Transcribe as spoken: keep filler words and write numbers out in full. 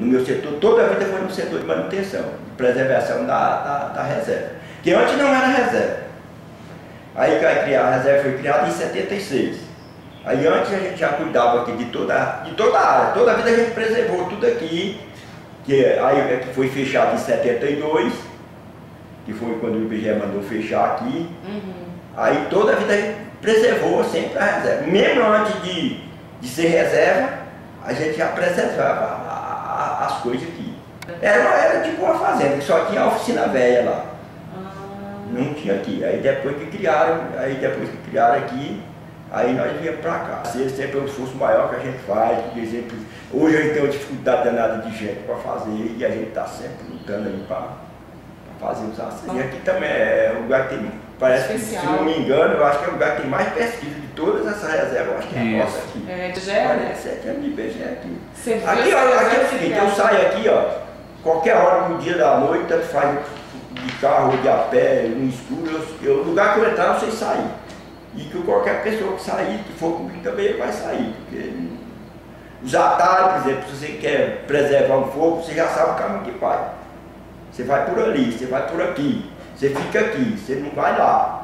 no meu setor, toda a vida foi no setor de manutenção, de preservação da, da, da reserva. Que antes não era reserva. Aí vai criar, a reserva foi criada em setenta e seis. Aí antes a gente já cuidava aqui de toda, de toda a área, toda a vida a gente preservou tudo aqui, que aí que foi fechado em setenta e dois, que foi quando o I B G E mandou fechar aqui. Uhum. Aí toda a vida a gente preservou sempre a reserva. Mesmo antes de, de ser reserva, a gente já preservava a, a, as coisas aqui. Era, era tipo uma fazenda, que só tinha a oficina velha lá. Não tinha aqui. Aí depois que criaram, aí depois que criaram aqui, aí nós viemos para cá. Esse sempre é um esforço maior que a gente faz, porque sempre, hoje a gente tem uma dificuldade danada de gente para fazer e a gente está sempre lutando aí para fazer os acessos. E aqui também é um lugar que tem, parece Especial. que, se não me engano, eu acho que é o lugar que tem mais pesquisa de todas essas reservas, eu acho que é a nossa aqui. É, de I B G E, né? sete anos de I B G E aqui. Você aqui, ó, aqui é o seguinte, eu saio aqui, ó, qualquer hora do dia da noite, tanto faz de carro ou de a pé, no escuro, eu, o lugar que eu entrar, eu sei sair. E que qualquer pessoa que sair, que for comigo também vai sair. Porque os atalhos, por exemplo, se você quer preservar um fogo, você já sabe o caminho que vai. Você vai por ali, você vai por aqui, você fica aqui, você não vai lá.